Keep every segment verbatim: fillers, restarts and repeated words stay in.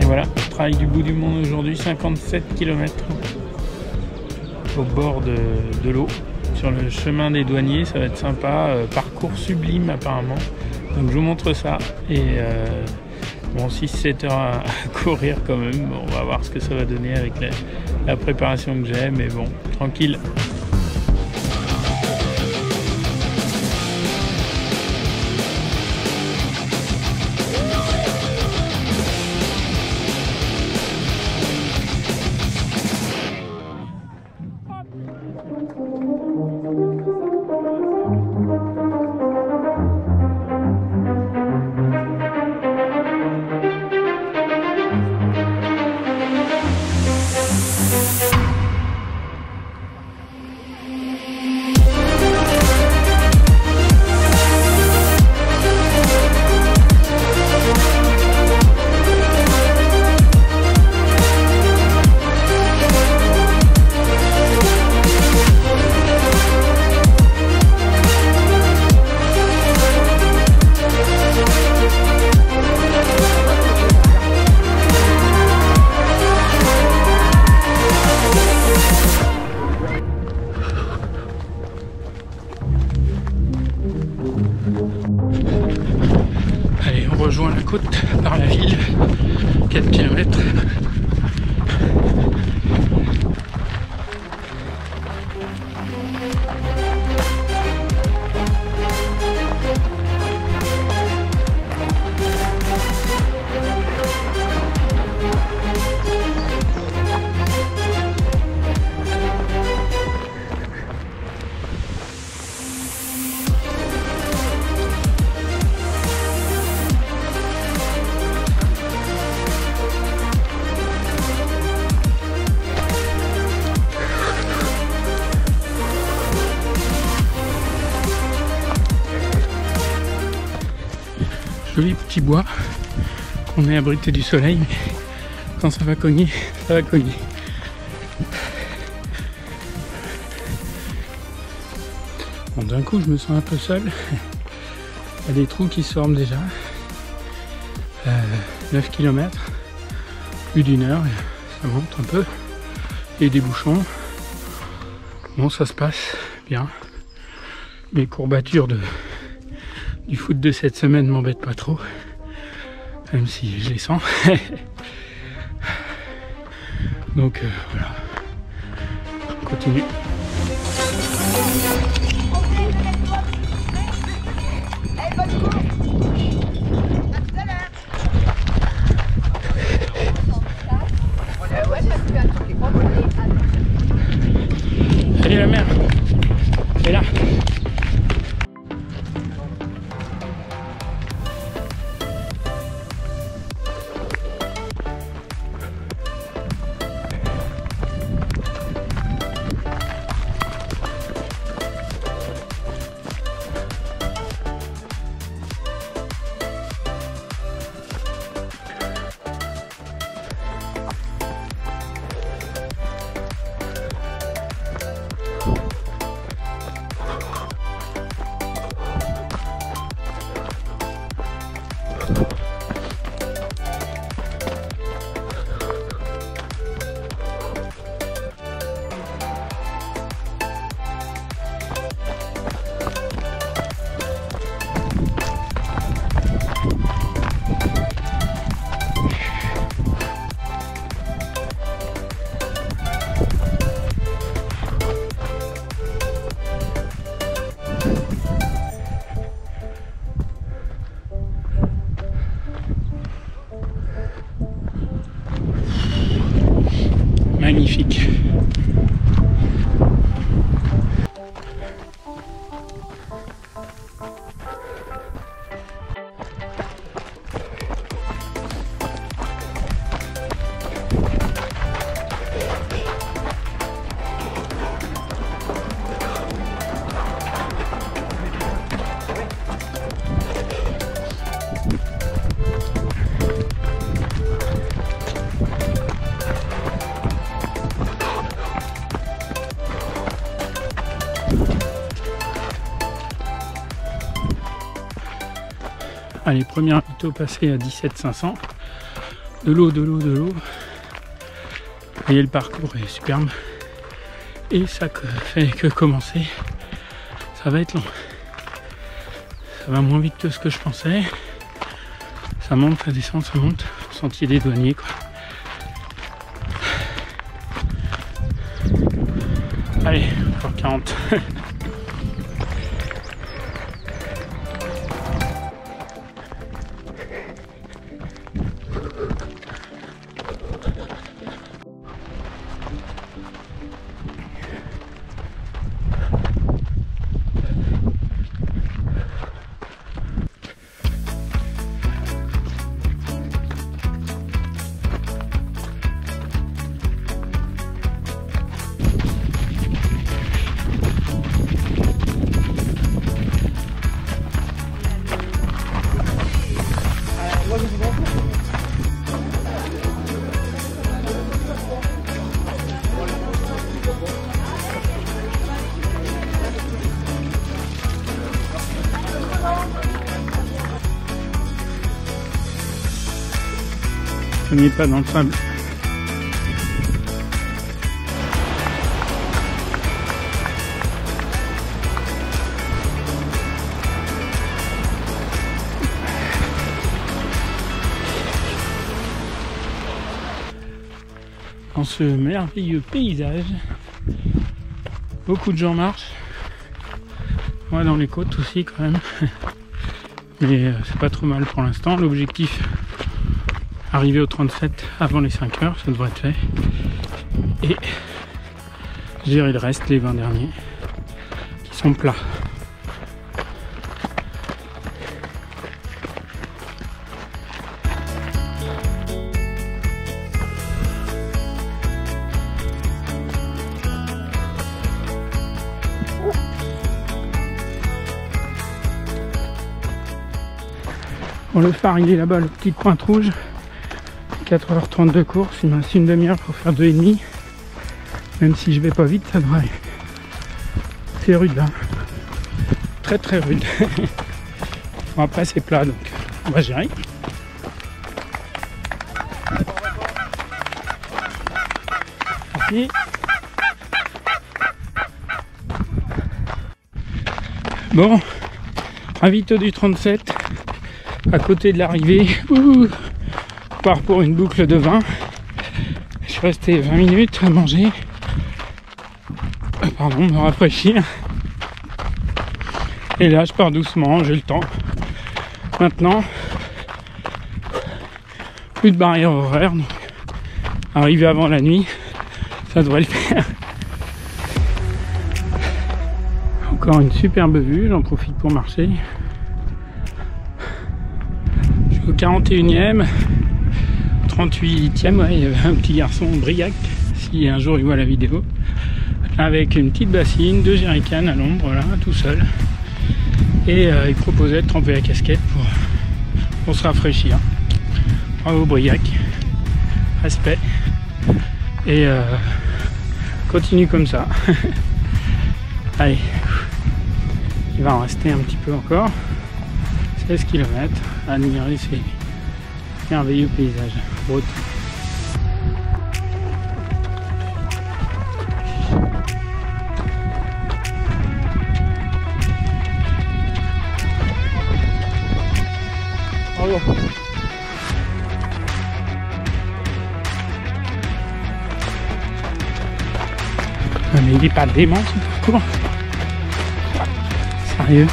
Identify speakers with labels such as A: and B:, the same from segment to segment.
A: voilà, travail du bout du monde aujourd'hui, cinquante-sept kilomètres au bord de, de l'eau, sur le chemin des douaniers. Ça va être sympa, euh, parcours sublime apparemment. Donc je vous montre ça. Et euh, bon, six sept heures à, à courir quand même. Bon, on va voir ce que ça va donner avec la, la préparation que j'ai, mais bon, tranquille. Allez, on rejoint la côte par la ville, quatre kilomètres. Joli petit bois, on est abrité du soleil, mais quand ça va cogner, ça va cogner. Bon, d'un coup je me sens un peu seul, il y a des trous qui se forment déjà, euh, neuf kilomètres, plus d'une heure, ça monte un peu, et des bouchons. Bon, ça se passe bien, mes courbatures de du foot de cette semaine m'embête pas trop, même si je les sens. Donc euh, voilà, on continue. Allez la mer, elle est là. Magnifique. Allez, première photo passée à dix-sept cinq cents. de l'eau, de l'eau, de l'eau. Vous voyez, le parcours est superbe. Et ça fait que commencer, ça va être long. Ça va moins vite que ce que je pensais. Ça monte, ça descend, ça monte. Sentier des douaniers, quoi. Allez, encore quarante. On n'est pas dans le sable. Dans ce merveilleux paysage, beaucoup de gens marchent. Moi dans les côtes aussi quand même. Mais c'est pas trop mal pour l'instant. L'objectif, arriver au trente-sept avant les cinq heures, ça devrait être fait. Et gérer le reste, les vingt derniers, qui sont plats. Bon, le phare il est là-bas, le petite pointe rouge. quatre heures trente de course, il me reste une demi-heure pour faire deux et demi. Même si je vais pas vite, ça devrait. C'est rude là. Très très rude. Bon, après c'est plat, donc on va gérer. Merci. Bon, ravito du trente-sept. À côté de l'arrivée, on part pour une boucle de vingt. Je suis resté vingt minutes à manger, pardon, me rafraîchir. Et là je pars doucement, j'ai le temps. Maintenant, plus de barrière horaire, donc arriver avant la nuit, ça devrait le faire. Encore une superbe vue, j'en profite pour marcher. Au quarante et unième, trente-huitième, ouais, il y avait un petit garçon Briac, si un jour il voit la vidéo, avec une petite bassine, deux jerrycans à l'ombre, là, tout seul. Et euh, il proposait de tremper la casquette pour, pour se rafraîchir. Bravo Briac, respect. Et euh, continue comme ça. Allez, il va en rester un petit peu encore. seize kilomètres à admirer ces merveilleux paysages bretons. Bravo. Ah, mais il est pas dément ce parcours. Sérieux.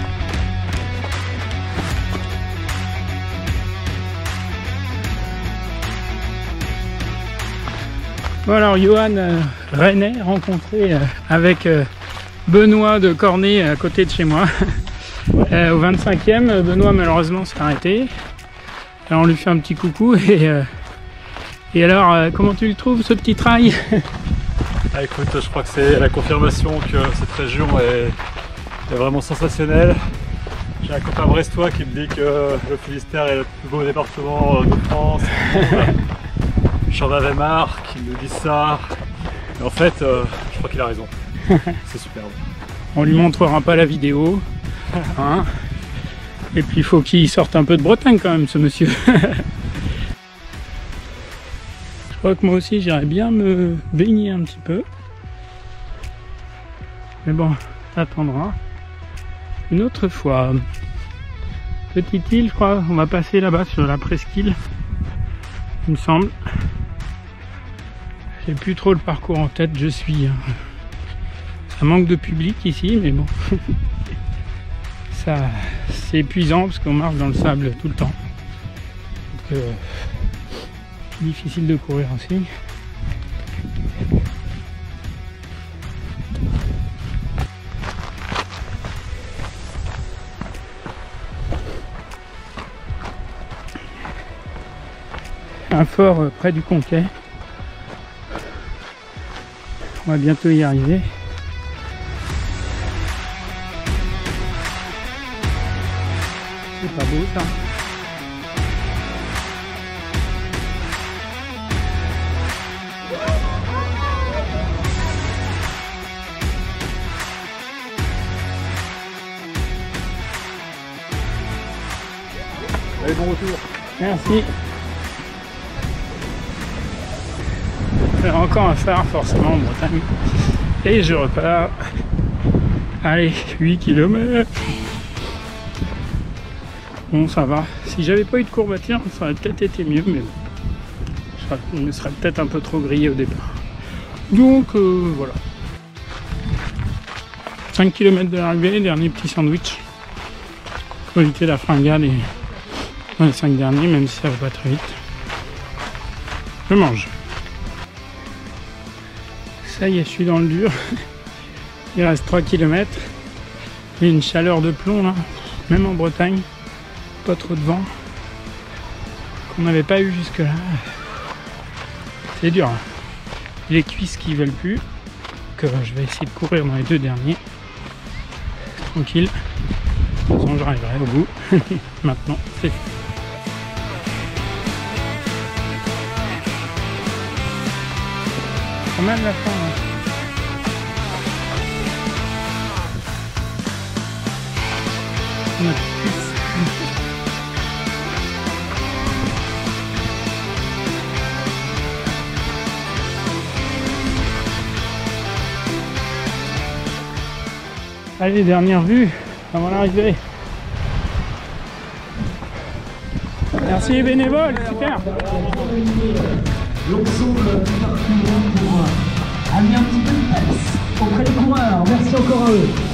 A: Bon alors Johan euh, René rencontré euh, avec euh, Benoît de Cornet à côté de chez moi. euh, au vingt-cinquième, Benoît malheureusement s'est arrêté. Alors on lui fait un petit coucou et, euh, et alors euh, comment tu le trouves ce petit trail?
B: Ah, écoute, je crois que c'est la confirmation que cette région est, est vraiment sensationnelle. J'ai un copain brestois qui me dit que le Finistère est le plus beau département de France. J'en avais marre qu'ils nous disent ça. Mais en fait, euh, je crois qu'il a raison. C'est superbe.
A: On lui montrera pas la vidéo. Hein, et puis il faut qu'il sorte un peu de Bretagne quand même, ce monsieur. crois que moi aussi j'irais bien me baigner un petit peu. Mais bon, ça attendra une autre fois. Petite île, je crois, on va passer là-bas sur la presqu'île, il me semble. J'ai plus trop le parcours en tête, je suis... Ça manque de public ici, mais bon. Ça, c'est épuisant parce qu'on marche dans le sable tout le temps. Donc, euh, difficile de courir aussi. Un fort euh, près du Conquet. On va bientôt y arriver. C'est pas beau ça.
B: Allez, bon retour.
A: Merci. J'ai encore à faire forcément en Bretagne. Et je repars. Allez, huit kilomètres. Bon, ça va. Si j'avais pas eu de courbature, ça aurait peut-être été mieux, mais bon, je me serais peut-être un peu trop grillé au départ. Donc, euh, voilà. cinq kilomètres de l'arrivée, dernier petit sandwich. Faut éviter la fringale et dans les cinq derniers, même si ça va pas très vite. Je mange. Ça y est, je suis dans le dur. Il reste trois kilomètres. Il y a une chaleur de plomb là, même en Bretagne. Pas trop de vent. Qu'on n'avait pas eu jusque là. C'est dur. Hein. Les cuisses qui veulent plus. Que je vais essayer de courir dans les deux derniers. Tranquille. De toute façon, j'arriverai au bout. Maintenant, c'est fait. Pas mal la fin. Hein. On a Allez, dernière vue avant l'arrivée. Merci les bénévoles, super.
C: L'ensemble du parcours pour amener un petit peu de peps auprès des coureurs. Merci encore à eux.